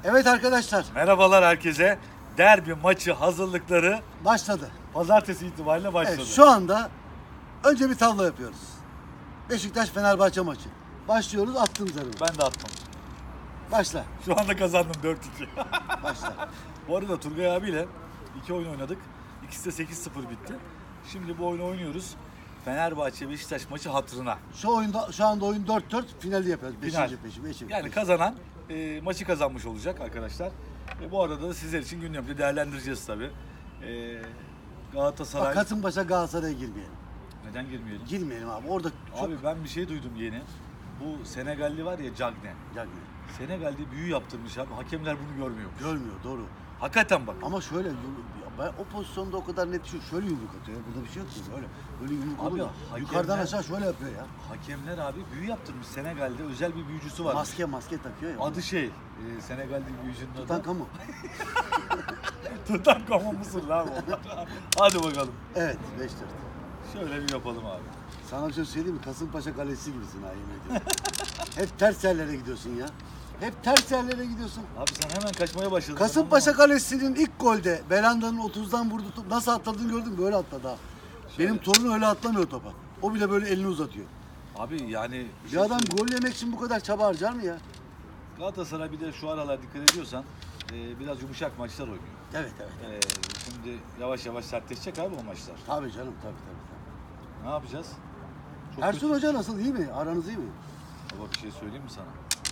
Evet arkadaşlar, Merhabalar herkese. Derbi maçı hazırlıkları başladı. pazartesi itibariyle başladı. Evet, şu anda önce bir tablo yapıyoruz. Beşiktaş-Fenerbahçe maçı. Başlıyoruz, attın zarını. Ben de attım. Başla, Şu anda kazandım 4-2. başla. Bu arada Turgay abiyle 2 oyun oynadık. İkisi de 8-0 bitti. Şimdi bu oyunu oynuyoruz. Fenerbahçe-Beşiktaş maçı hatırına. Şu anda oyun 4-4, finali yapıyoruz. Final. Beşinci. Yani kazanan maçı kazanmış olacak arkadaşlar. Bu arada da sizler için gündemde değerlendireceğiz tabii. Galatasaray... Bak, Kasımpaşa Galatasaray'a girmeyelim. Neden girmeyelim? Girmeyelim abi, orada çok... Abi ben bir şey duydum yeni. Bu Senegalli var ya Cagne. Gelmiyor. Senegal'de büyü yaptırmış abi. Hakemler bunu görmüyor. Görmüyor, doğru. Hakikaten bak. Ama şöyle, ben o pozisyonda o kadar net düşüyor. Şöyle yumruk atıyor ya, burada bir şey yok ki. Böyle yumruk Abi, olur ya. hakemler- Yukarıdan aşağı şöyle yapıyor ya. Hakemler abi büyü yaptırmış. Senegal'de özel bir büyücüsü var. Maske takıyor ya. Adı Senegal'de büyücünün adı. Tutankamon. Tutankamon mısın lan o? Hadi bakalım. Evet, 5-4. Şöyle bir yapalım abi. Sana bir şey söyleyeyim mi? Kasımpaşa kalesi gibisin ha, yemin ediyorum. Hep ters yerlere gidiyorsun ya. Hep ters yerlere gidiyorsun. Abi sen hemen kaçmaya başladın. Kasımpaşa kalesinin ilk golde Belanda'nın 30'dan vurdu top. Nasıl atladığını gördün mü? Böyle atladı ha. Benim torun öyle atlamıyor topa. O bile böyle elini uzatıyor. Abi yani... Bir adam gol yemek için bu kadar çaba harcar mı ya? Galatasaray bir de şu aralar dikkat ediyorsan biraz yumuşak maçlar oynuyor. Evet. Şimdi yavaş yavaş sertleşecek abi o maçlar. Tabii canım, tabii. Ne yapacağız? Çok Ersun kötü. Hoca nasıl, iyi mi? Aranız iyi mi? Baba bir şey söyleyeyim mi sana?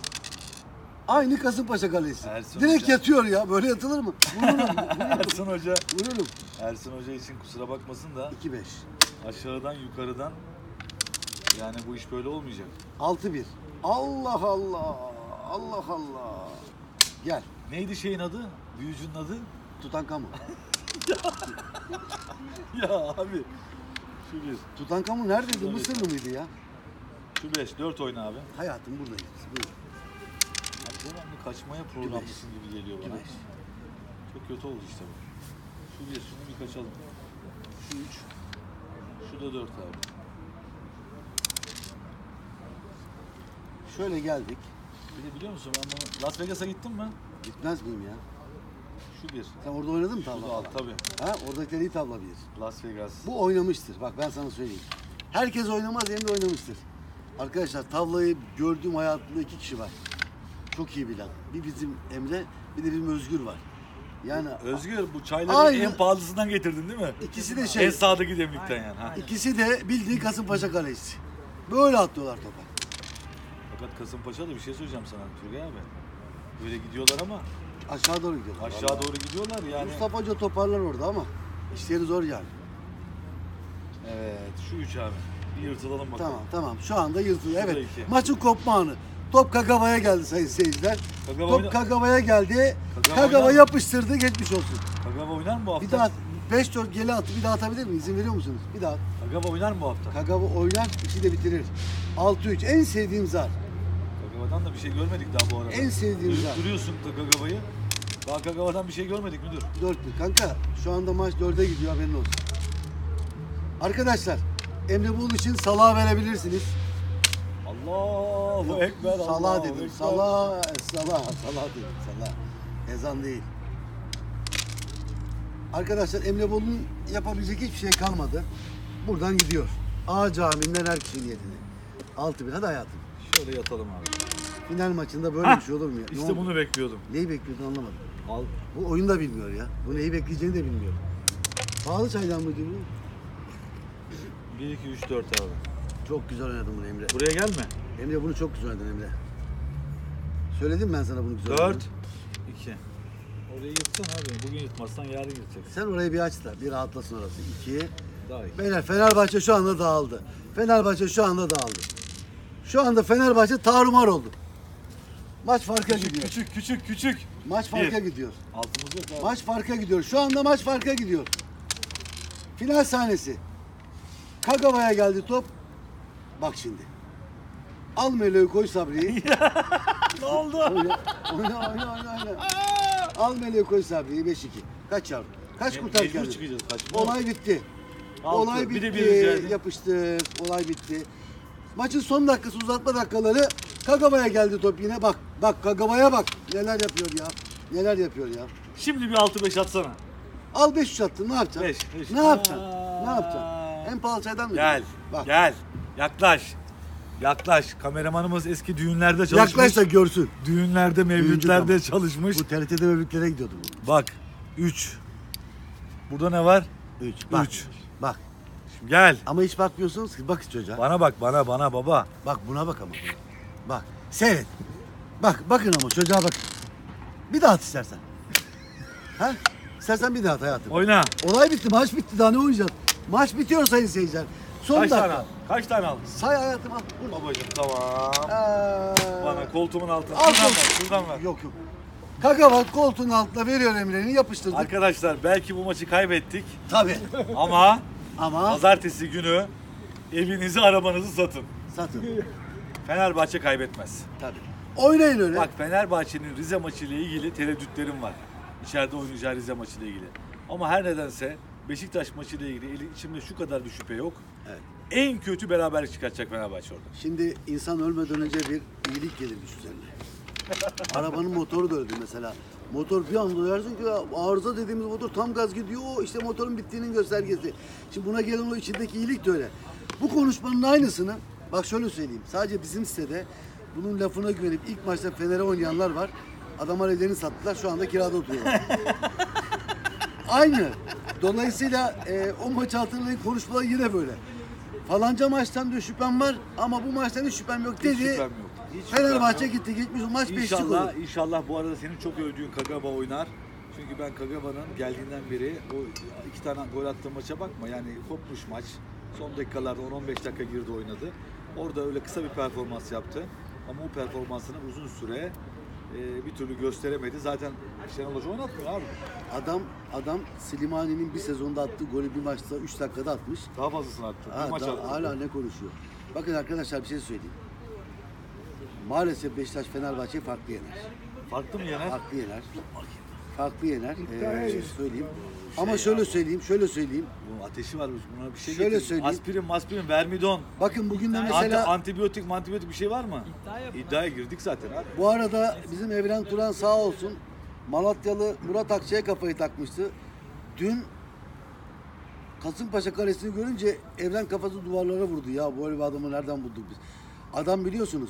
Aynı Kasımpaşa kalesi. Ersun Direkt Hoca- yatıyor ya. Böyle yatılır mı? Ersun Hoca Vururum. Ersun Hoca için kusura bakmasın da 2-5. aşağıdan yukarıdan yani bu iş böyle olmayacak. 6-1. Allah Allah. Allah Allah. Gel. Neydi şeyin adı? Büyücünün adı? Tutankamon. Ya abi. Şu bir, Tutankamon neredeydi? Tabii. Mısırlı mıydı ya? şu 5, 4 oyna abi. Hayatım buradayız. Buyur. Abi devamlı kaçmaya programlısın gibi geliyor bana. 2-5. Çok kötü oldu işte bu. Şu bir, şunu bir kaçalım. Şu 3, şu da 4 abi. Şöyle geldik. Bir de biliyor musun ben bunu Las Vegas'a gittim mi? Gitmez miyim ya? Şu bir. Sen orada oynadın mı Şu da tavla? alt tabii. Ha? Oradakiler iyi tavla bilir. Las Vegas. Bu oynamıştır. Bak ben sana söyleyeyim. Herkes oynamaz, Emre oynamıştır. Arkadaşlar, tavlayı gördüğüm hayatımda 2 kişi var. Çok iyi bilen. Bir bizim Emre, bir de bizim Özgür var. Yani Özgür bu çayları Aynı. en pahalısından getirdin değil mi? ikisi de şey. En sağdaki demlikten yani. Ha. İkisi de bildiğin Kasımpaşa kalesi. Böyle atlıyorlar topa. Fakat Kasımpaşa'da bir şey söyleyeceğim sana Turgay abi. Böyle gidiyorlar ama Aşağı doğru gidiyorlar. aşağı Vallahi. doğru gidiyorlar yani. Mustafa Hoca toparlar orada ama işleri zor yani. Evet şu 3 abi. Bir yırtılalım bakalım. Tamam. Şu anda yırtılıyor. Şurada Evet. iki. Maçın kopma anı. Top Kagawa'ya geldi sayın seyirciler. Kagawa Top oyna- Kagawa'ya geldi. Kagawa Kagawa oynar. yapıştırdı, geçmiş olsun. Kagawa oynar mı bu hafta? Bir daha 5-4 geri attı. Bir daha atabilir mi? İzin veriyor musunuz? Bir daha. Kagawa oynar mı bu hafta? Kagawa oynar, işi de bitirir. 6-3. En sevdiğim zar. Kagawa'dan da bir şey görmedik daha bu arada. En sevdiğim zar. Duruyorsun Kagawa'yı. Daha Kagawa'dan bir şey görmedik müdür? 4-1. Kanka şu anda maç 4'e gidiyor, haberin olsun. Arkadaşlar, Emre Bul için salağa verebilirsiniz. Allahu Ekber. Salah Allahu dedim. Ekber. Salah dedim. Salah. Ezan değil. Arkadaşlar, Emre Bol'un yapabilecek hiçbir şey kalmadı. Buradan gidiyor. A Camii'nden her kişi niyetine. 6-1. Hadi hayatım. Şöyle yatalım abi. Final maçında böyle bir şey olur mu ya? Ne İşte oldu? bunu bekliyordum. Neyi bekliyordun anlamadım. Al. Bu oyun da bilmiyor ya. Bu neyi bekleyeceğini de bilmiyor. Pahalı çaydan mı diyor bu? 1, 2, 3, 4 abi. Çok güzel oynadın bunu Emre. Buraya gelme. Emre bunu çok güzel oynadın Emre. Söyledim ben sana bunu güzel 4, oynadın. 2. Orayı yırtsan abi. Bugün yırtmazsan yarın yırtacaksın. Sen orayı bir aç da bir rahatlasın orası. 2. Daha iyi. Beyler, Fenerbahçe şu anda dağıldı. Şu anda Fenerbahçe tarumar oldu. Maç farka gidiyor. Küçük. Maç farka gidiyor. Altımız yok abi. Maç farka gidiyor. Şu anda maç farka gidiyor. Final sahnesi. Kagawa'ya geldi top. Bak şimdi. Al Meleği, koy Sabri'yi. Ne oldu? Oyna. Al Meleği, koy Sabri'yi. 5-2. Kaç yavrum? Kaç kurtar Mecbur kendini? çıkacağız. Kaç? Olay bitti. Altı. Olay Bir bitti. de bir rica edeyim. Yapıştır. Olay bitti. Maçın son dakikası, uzatma dakikaları. Kagawa'ya geldi top yine. Bak. Bak Kagawa'ya bak. Neler yapıyor ya. Neler yapıyor ya. Şimdi bir 6-5 atsana. Al 5-3 attın. Ne yapacaksın? 5. Ne yapacaksın? Ne yapacaksın? En pahalı çaydan mı? Gel. Bak. Gel. Yaklaş. Yaklaş. Kameramanımız eski düğünlerde çalışmış. Yaklaş da görsün. Düğünlerde, mevlütlerde Düğüncü çalışmış. Bu TRT'de mevlütlere gidiyordu bu. Bak. 3. Burada ne var? 3. Bak. 3. Bak. Şimdi gel. Ama hiç bakmıyorsunuz ki. Bak çocuğa. Bana bak, bana baba. Bak buna bak ama. Bak. Seyret. Bak. Bakın ama çocuğa bak. Bir daha at istersen. Ha? İstersen bir daha at hayatım. Oyna. Olay bitti. Maç bitti. Daha ne oynayacağız? Maç bitiyor sayın seyirciler. Son Kaç tane dakika. al? Kaç tane aldın? Say hayatım al. Dur. Babacığım tamam. Aa. Bana koltuğumun altına. Al Şuradan koltuğu. ver, şuradan ver. Yok yok. Kagawa koltuğun altına veriyor Emre'ni yapıştırdık. Arkadaşlar belki bu maçı kaybettik Tabii. ama Ama pazartesi günü evinizi, arabanızı satın. satın. Fenerbahçe kaybetmez. Tabii. Oynayın öyle. Bak Fenerbahçe'nin Rize maçı ile ilgili tereddütlerim var. İçeride oynayacağı Rize maçı ile ilgili. Ama her nedense Beşiktaş maçı ile ilgili içimde şu kadar bir şüphe yok. Evet. En kötü beraberlik çıkartacak Fenerbahçe orada. Şimdi insan ölmeden önce bir iyilik gelirmiş üzerine. Arabanın motoru da öyle mesela. Motor bir anda duyarsın ki ya, arıza dediğimiz motor tam gaz gidiyor. O işte motorun bittiğinin göstergesi. Şimdi buna gelen o içindeki iyilik de öyle. Bu konuşmanın aynısını bak şöyle söyleyeyim. Sadece bizim sitede bunun lafına güvenip ilk maçta Fener'e oynayanlar var. Adamlar evlerini sattılar. Şu anda kirada oturuyorlar. Aynı. Dolayısıyla o maçı hatırlayın konuşmalar yine böyle. Falanca maçtan da şüphem var ama bu maçtan hiç şüphem yok dedi. Hiç şüphem yok. Hiç şüphem Fenerbahçe yok. gitti gitmiş o maç 5'lik İnşallah, olur. inşallah bu arada senin çok övdüğün Kagawa oynar. Çünkü ben Kagawa'nın geldiğinden beri o 2 tane gol attığı maça bakma. Yani kopmuş maç. Son dakikalarda 10-15 dakika girdi oynadı. Orada öyle kısa bir performans yaptı. Ama o performansını uzun süre bir türlü gösteremedi. Zaten Şenol Hoca oynatmıyor abi. Adam Slimani'nin bir sezonda attığı golü bir maçta 3 dakikada atmış. Daha fazlasını attı. Ha, Bir maç attı. hala ne konuşuyor? Bakın arkadaşlar bir şey söyleyeyim. Maalesef Beşiktaş Fenerbahçe'yi farklı yener. Farklı mı yener? Farklı yener. Farklı yener. Söyleyeyim. Ama şöyle söyleyeyim. Bu ateşi var. Buna bir şey Şöyle getir. söyleyeyim. Maspirin, vermidon. Bakın bugün de mesela Antibiyotik bir şey var mı? İddiaya girdik zaten abi. bu arada bizim Evren Turan sağ olsun Malatyalı Murat Akçay'a kafayı takmıştı. Dün Kasımpaşa kalesini görünce Evren kafası duvarlara vurdu. Ya böyle bir adamı nereden bulduk biz? Adam biliyorsunuz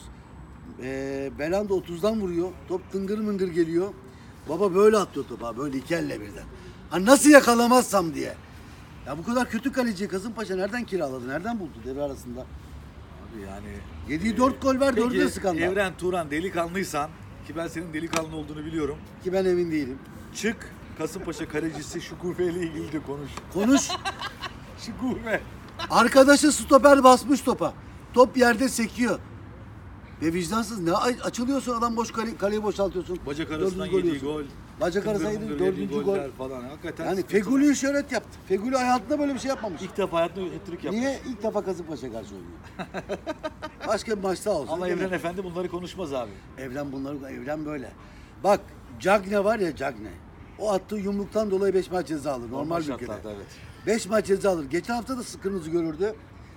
Belanda 30'dan vuruyor. Top tıngır mıngır geliyor. Baba böyle atıyor topa. Böyle iki elle birden. Ha nasıl yakalamazsam diye. Ya bu kadar kötü kaleciyi Kasımpaşa nereden kiraladı? Nereden buldu devre arasında? Abi yani... Yediği 4 gol var, 4'ü de skandal. Evren Turan delikanlıysan, ki ben senin delikanlı olduğunu biliyorum. Ki ben emin değilim. Çık Kasımpaşa kalecisi Şukufe ile ilgili de konuş. Konuş. Şukufe. Arkadaşı stoper basmış topa. Top yerde sekiyor. Ve vicdansız ne açılıyorsun adam boş kaleyi boşaltıyorsun. Bacak arasından Dördüncü gol yediği yiyorsun. gol. Bacak arasından tıngır yediği mıngır dördüncü yediği gol. goller falan. Hakikaten Yani sıkıntı. Fegüli'yi şöhret yaptı. Fegüli hayatında böyle bir şey yapmamış. İlk defa hayatında hat-trick yapmış. Niye? İlk defa Kasımpaşa karşı oynuyor. Başka bir maçta olsun. Ama değil mi? Evren Efendi bunları konuşmaz abi. Evren böyle. Bak Cagne var ya Cagne. O attığı yumruktan dolayı 5 maç ceza alır. Normal bir ülkede. şartlarda, evet. 5 maç ceza alır. Geçen hafta da kırmızı görürdü.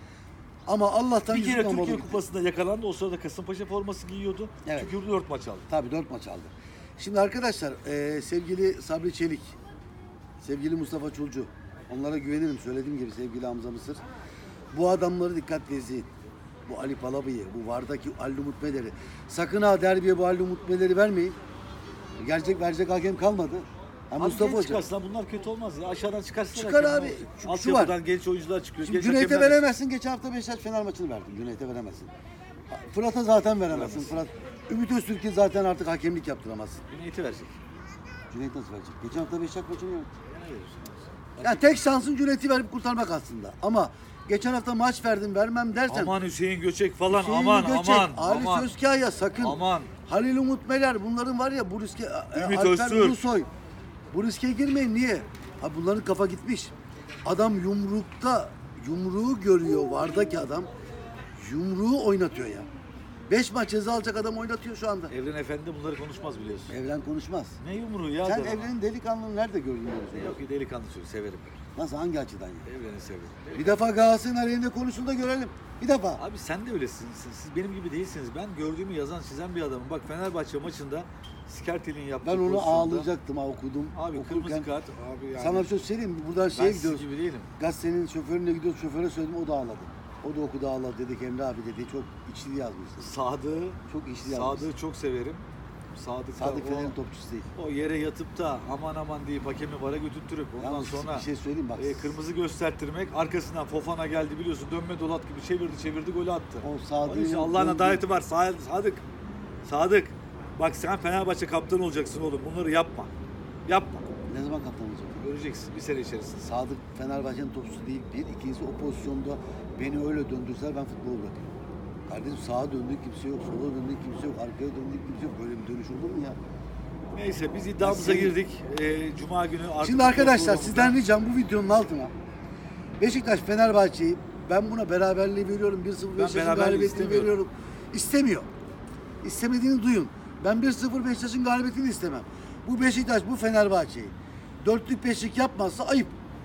Ama Allah'tan Bir kere yüzünden Türkiye bolu gitti. Kupası'nda yakalandı. O sırada Kasımpaşa forması giyiyordu. Evet. Tükürdü 4 maç aldı. Tabii 4 maç aldı. Şimdi arkadaşlar sevgili Sabri Çelik, sevgili Mustafa Çulcu, onlara güvenirim söylediğim gibi sevgili Hamza Mısır. Bu adamları dikkatle izleyin. Bu Ali Palabıyı, bu Vardaki Ali Umut Meler'i. Sakın ha derbiye bu Ali Umut Meler'i vermeyin. Gerçek verecek hakem kalmadı. Ha, Abi Mustafa genç Hoca. çıkarsın bunlar kötü olmaz ya. Aşağıdan çıkarsın. Çıkar abi. Şu var. Altyapıdan genç oyuncular çıkıyor. Şimdi genç Cüneyt'e hakemler- veremezsin. Geçen hafta Beşiktaş Fener maçını verdin. Cüneyt'e veremezsin. Fırat'a zaten veremezsin. Fırat, Ümit Öztürk'e zaten artık hakemlik yaptıramazsın. Cüneyt'i verecek. Cüneyt nasıl verecek? Geçen hafta Beşiktaş maçını yaptı. Yani tek şansın Cüneyt'i verip kurtarmak aslında. Ama geçen hafta maç verdim vermem dersen. Aman Hüseyin Göçek falan Hüseyin aman Göçek, aman Ali aman. Sözkaya sakın. Aman. Halil Umut Meler bunların var ya bu riske Ümit Alper Öztürk. Ulusoy. Bu riske girmeyin niye? Ha bunların kafa gitmiş. Adam yumruğu görüyor Vardaki adam. Yumruğu oynatıyor ya. 5 maç ceza alacak adam oynatıyor şu anda. Evren Efendi bunları konuşmaz biliyorsun. Evren konuşmaz. Ne yumruğu ya? Sen adam? Evren'in delikanlını nerede gördün? Yok ki delikanlı çocuk severim. Nasıl, hangi açıdan ya? Evreni severim. Bir defa Galatasaray'ın aleyhinde konuşsun da görelim. Bir defa. Abi sen de öylesiniz. Siz benim gibi değilsiniz. Ben gördüğümü yazan, çizen bir adamım. Bak Fenerbahçe maçında Skertel'in yaptığı Ben onu pozisyonda- ağlayacaktım ha, okudum. Abi Okurken. kırmızı kart. Abi yani. Sana bir şey söyleyeyim mi? Buradan ben şeye siz gidiyoruz. gibi değilim. Gazetenin şoförüne gidiyoruz. Şoföre söyledim, o da ağladı. O da okudu, ağladı. Dedik Emre abi dedi. Çok içli yazmışsın. Sadık'ı, Çok içli yazmışsın. Sadık'ı çok severim. Sadık Sadık da Fener'in topçusu değil. o yere yatıp da aman aman deyip hakemi vara götürtürüp ondan Yalnız sonra bir şey söyleyeyim bak. kırmızı gösterttirmek, arkasından Fofana geldi biliyorsun, dönme dolat gibi çevirdi golü attı. O Sadık'ın Onun için Allah'ın döndüğü- adaleti var. Sadık. Bak sen Fenerbahçe kaptanı olacaksın oğlum. Bunları yapma. Yapma. Ne zaman kaptan olacak? Göreceksin bir sene içerisinde. Sadık Fenerbahçe'nin topçusu değil. Bir. İkincisi, o pozisyonda beni öyle döndürseler ben futbolu bırakırım. Kardeşim, sağa döndük kimse yok, sola döndük kimse yok, arkaya döndük kimse yok. Böyle bir dönüş olur mu ya? Neyse biz iddiamıza girdik. Cuma günü artık Şimdi arkadaşlar futbol sizden ricam bu videonun altına Beşiktaş Fenerbahçe'yi, ben buna beraberliği veriyorum. 1-0 Beşiktaş'ın beraberliği galibiyetini istemiyorum. veriyorum. İstemiyor. İstemediğini duyun. Ben 1-0 Beşiktaş'ın galibiyetini istemem. Bu Beşiktaş bu Fenerbahçe'yi dörtlük beşlik yapmazsa ayıp.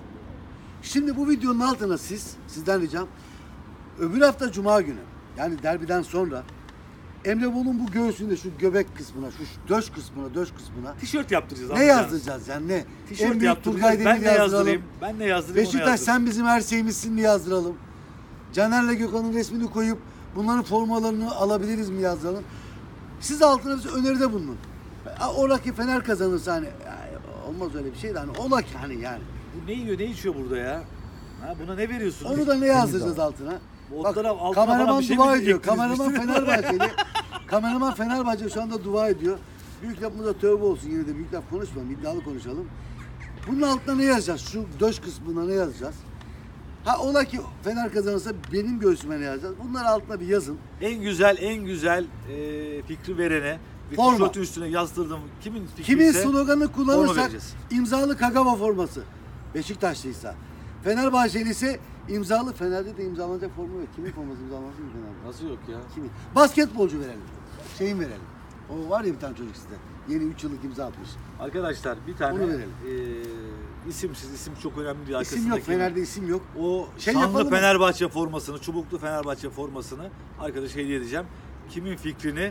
Şimdi bu videonun altına sizden ricam öbür hafta Cuma günü, yani derbiden sonra Emre Bol'un bu göğsünde şu göbek kısmına, şu döş kısmına tişört yaptıracağız. ne amca. yazdıracağız yani, ne? Tişört En büyük yaptıracağız. Turgay Ben Demir'i ne yazdıralım. yazdırayım? Ben ne yazdırayım? Beşiktaş onu yazdırayım. sen bizim her şeyimizsin mi yazdıralım? Caner'le Gökhan'ın resmini koyup bunların formalarını alabiliriz mi yazdıralım? Siz altına bize öneride bulunun. Ola ki Fener kazanırsa hani olmaz öyle bir şey de hani ola ki hani yani. Bu ne yiyor, ne içiyor burada ya? Ha, buna ne veriyorsun? Onu da ne yazdıracağız altına? Bu Bak, otlara, altına falan kameraman bir şey dua mi ediyor. ektiniz? Kameraman Bir şey mi? Fenerbahçeli. Kameraman Fenerbahçe şu anda dua ediyor. Büyük lafımıza tövbe olsun, yine de büyük laf konuşmayalım, iddialı konuşalım. Bunun altına ne yazacağız? Şu döş kısmına ne yazacağız? Ha ola ki Fener kazanırsa benim göğsüme ne yazacağız? Bunları altına bir yazın. En güzel fikri verene bir Forma. tişörtün üstüne yazdırdım. Kimin fikri Kimin ise sloganını forma kullanırsak vereceğiz. imzalı Kagawa forması. Beşiktaşlıysa. Fenerbahçeli ise imzalı, Fener'de de imzalanacak forma yok. Kimin forması imzalansın mı Fener'de? Nasıl yok ya? Kimin? Basketbolcu verelim. Şeyin verelim. O var ya bir tane çocuk sizde. Yeni 3 yıllık imza atmış. Arkadaşlar bir tane Onu verelim. isimsiz, isim çok önemli değil. İsim yok. Fener'de isim yok. O Şey şanlı yapalım mı? Fenerbahçe formasını, çubuklu Fenerbahçe formasını arkadaşa hediye edeceğim. Kimin fikrini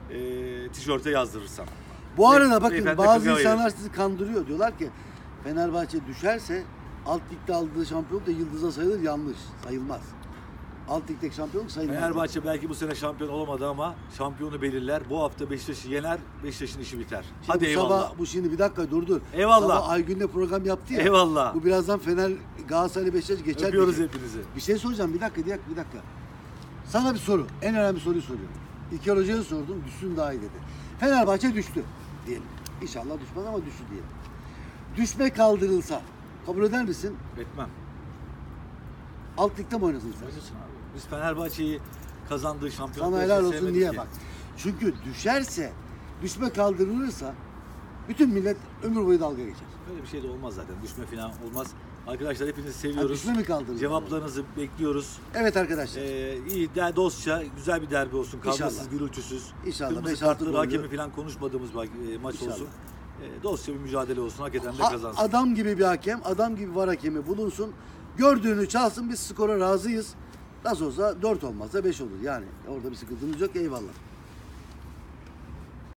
tişörte yazdırırsam. Bu arada bakın Beyefendi bazı Kagawa'yı insanlar sizi kandırıyor. Diyorlar ki Fenerbahçe düşerse alt ligde aldığı şampiyonluk da yıldıza sayılır. Yanlış. Sayılmaz. Alt ligdeki şampiyonluk sayılmaz. Fenerbahçe belki bu sene şampiyon olamadı ama şampiyonu belirler. Bu hafta Beşiktaş'ı yener, Beşiktaş'ın işi biter. Şimdi Hadi bu eyvallah. Sabah, bu şimdi bir dakika dur. Eyvallah. Sabah Aygün'le program yaptı ya. Eyvallah. Bu birazdan Fener, Galatasaray, Beşiktaş geçer. Öpüyoruz diyecek. hepinizi. Bir şey soracağım. Bir dakika. Sana bir soru. En önemli soruyu soruyorum. İlker Hoca'ya sordum. Düşsün daha iyi dedi. Fenerbahçe düştü diyelim. İnşallah düşmez ama düştü diyelim. Düşme kaldırılsa kabul eder misin? Etmem. Alt ligde mi oynasın sen? Nasılsın abi? Biz Fenerbahçe'yi kazandığı şampiyonlukta Sana helal olsun sevmedik niye ki. bak. Çünkü düşerse, düşme kaldırılırsa bütün millet ömür boyu dalga geçer. Öyle bir şey de olmaz zaten. Düşme falan olmaz. Arkadaşlar hepinizi Ha, seviyoruz. düşme mi kaldırılır? Cevaplarınızı bekliyoruz. Evet arkadaşlar. İyi, dostça, güzel bir derbi olsun. Kavgasız, İnşallah. gürültüsüz. İnşallah. Kırmızı 5-6 kartları, gollü. hakemi falan konuşmadığımız maç İnşallah. olsun. Dostça bir mücadele olsun. Hakikaten de Ha, kazansın. adam gibi bir hakem, adam gibi var hakemi bulunsun. Gördüğünü çalsın, biz skora razıyız. Nasıl olsa 4 olmazsa 5 olur. Yani orada bir sıkıntımız yok. Eyvallah.